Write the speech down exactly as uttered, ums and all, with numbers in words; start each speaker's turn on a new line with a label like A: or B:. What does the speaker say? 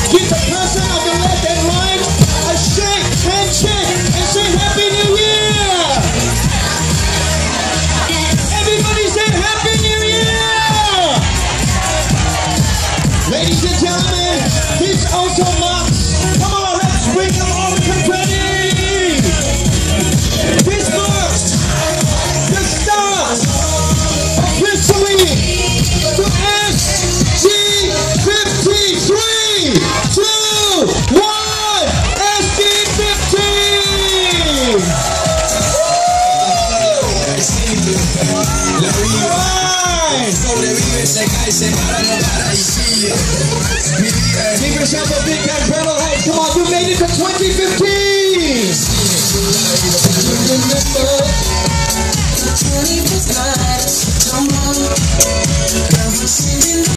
A: Give the person on the left and right a shake, handshake, and say Happy New Year! Everybody say Happy New Year! Ladies and gentlemen, this also marks, come on, let's bring them all the confetti! This marks the start officially to S G fifty-three, two, one, S G fifteen! Give yourself a big hand, Brettle. Hey, come on, you made it to twenty fifteen!